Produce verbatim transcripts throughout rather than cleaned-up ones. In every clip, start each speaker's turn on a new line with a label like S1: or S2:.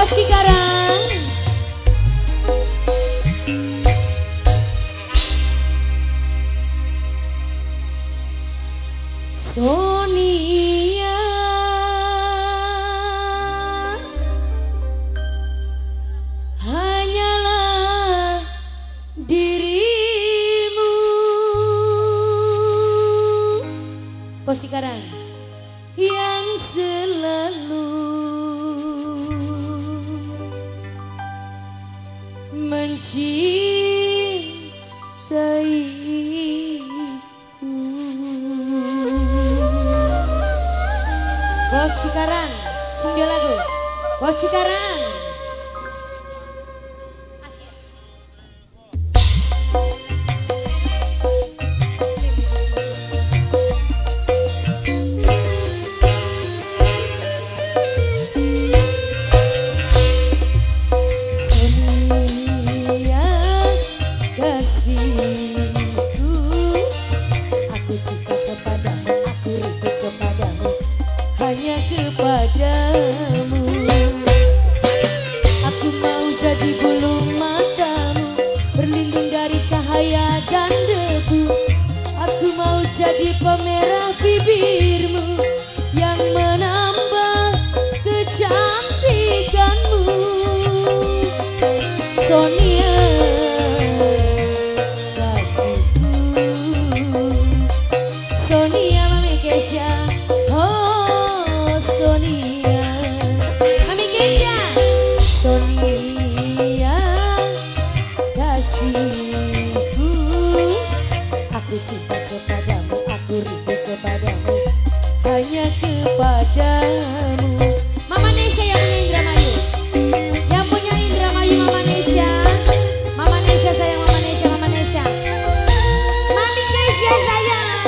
S1: Bos Cikarang. Sonia hanyalah dirimu. Bos Cikarang yang selalu mencintaiku. Bos Cikarang, sing dia lagu. Bos Cikarang. Kepadamu aku mau jadi bulu matamu, berlindung dari cahaya dan debu. Aku mau jadi pemerah bibirmu yang menambah kecantikanmu. Sonia kasihku, Sonia Mami Kesha. Sonia, Mami Kesha. Sonia kasihku, aku cinta kepadamu, aku rindu kepadamu, hanya kepadamu. Mama Nesha yang punya Indramayu, yang punya Indramayu Mama Nesha. Mama Nesha sayang, Mama Nesha, Mama Nesha. Mami Kesha sayang.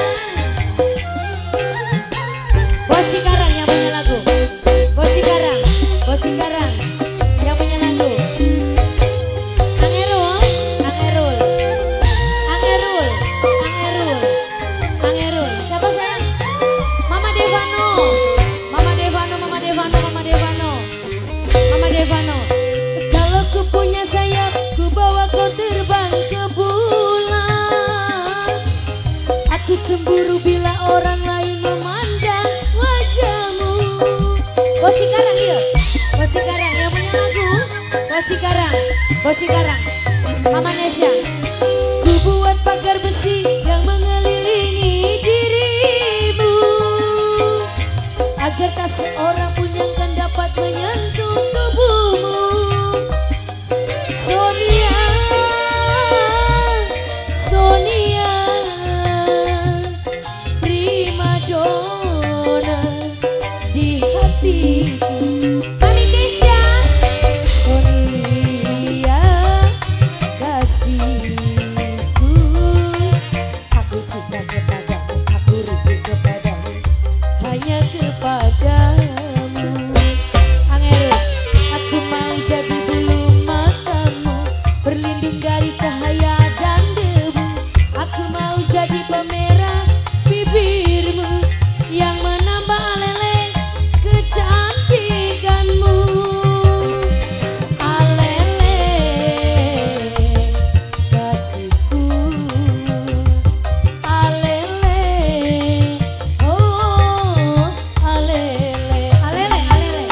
S1: Bos Cikarang yang punya lagu. Bos Cikarang, Bos Cikarang yang punya lagu. Kang Erul, Kang Erul, Kang Erul, Kang Erul, Kang Erul. Siapa sayang? Mama Devano, Mama Devano, Mama Devano, Mama Devano, Mama Devano. Kalau ku punya sayap, ku bawa kau terbang ke bulan. Aku cemburu bila orang lain memandang wajahmu. Bos Cikarang yuk, Bos Cikarang yang punya lagu. Bos Cikarang, Bos Cikarang, Mama Nesha. Ku buat pagar besi yang mengelilingi dirimu, agar tak seorang pun yang kan dapat menyentuh tubuhmu. Sonia, Sonia, primadona di hatiku. Mami Kesha. Sonia kasihku, aku cinta kepadamu, aku rindu kepadamu, hanya kepadamu. Angel, aku mau jadi bulu matamu, berlindung dari cahaya dan debu. Aku mau jadi pemerah bibirmu yang menambah alele kecantikanmu. Alele kasihku, alele, oh alele, alele, alele,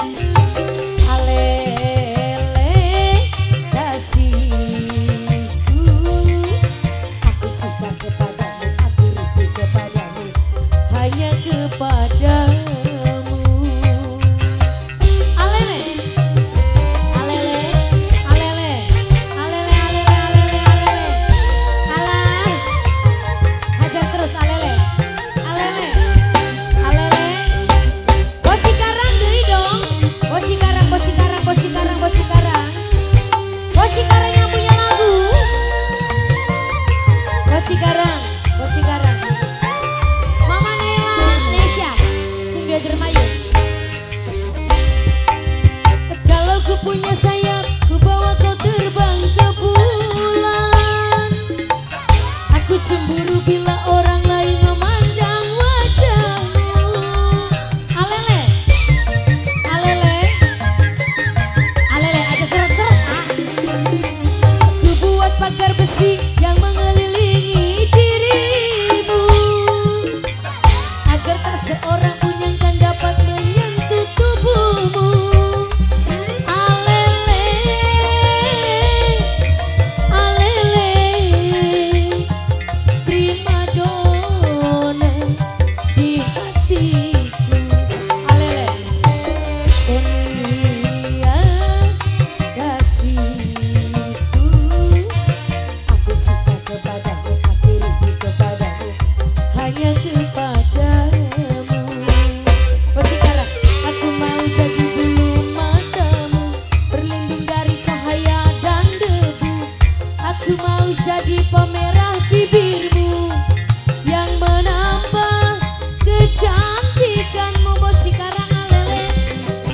S1: alele kasihku. Aku cinta kepadamu, aku rindu kepadamu, hanya kepadamu. Alele, alele, alele, alele, alele, alele, alele. Alah, hajar terus alele, alele, alele. Bos Cikarang deui dong. Bos Cikarang, Bos Cikarang, Bos Cikarang, Bos Cikarang. Bos Cikarang yang punya lagu. Bos Cikarang, Bos Cikarang. Mama Nela, Nesha, sing dia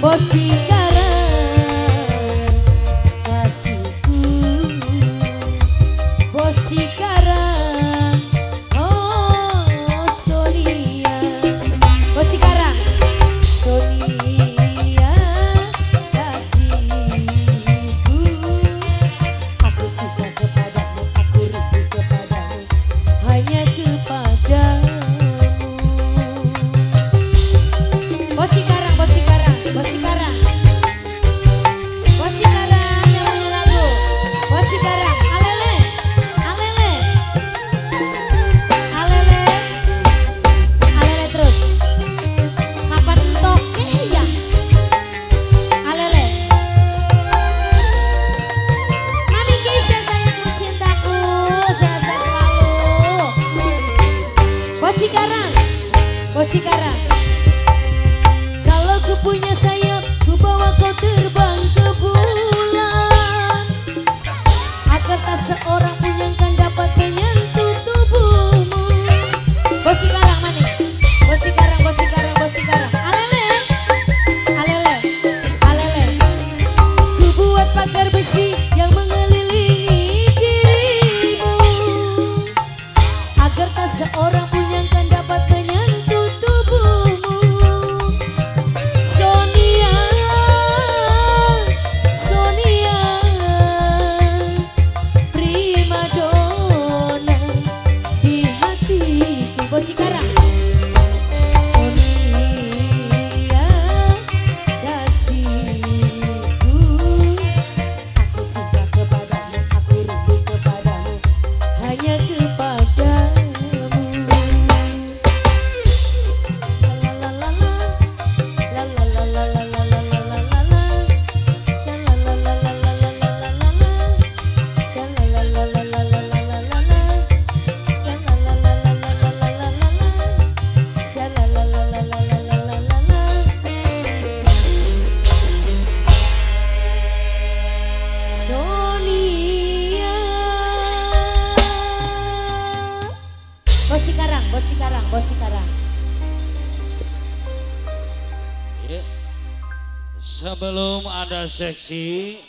S1: Bos Cikarang kasihku, Bos Cikarang, oh Sonia, Bos Cikarang, Sonia kasihku, aku cinta kepadamu, aku rindu kepadamu, hanya kepadamu. Bos Cikarang, Bos Cikarang, Bos Cikarang, Bos Cikarang yang punya lagu. Bos Cikarang, alele, alele, alele, alele terus. Kapan toke ya? Alele. Mami Keisha sayangku cintaku, sehat selalu. Bos Cikarang, Bos Cikarang. Kalau ku punya sayap, ku bawa kau terbang ke bulan, agar tak seorang pun yang kan dapat menyentuh tubuhmu. Bos Cikarang mana? Bos Cikarang, Bos Cikarang, Bos Cikarang. Alele, alele, alele. Ku buat pagar besi yang mengelilingi dirimu, agar tak seorang pun yang kan dapat menyentuh tubuhmu. Sonia, Sonia, prima donna di hatiku. Bos Cikarang. Sonia kasihku, aku cinta kepadamu, aku rindu kepadamu, hanya kepadamu. La la la la la la la la la la la la la la la. Sha la la la la la la la la la la. Sha la la la la la la la la la la. Sha la la la la la la la la la la. Sha la la la la la la la la la la. Sonia. Bos Cikarang, Bos Cikarang, Bos Cikarang.
S2: Sebelum ada seksi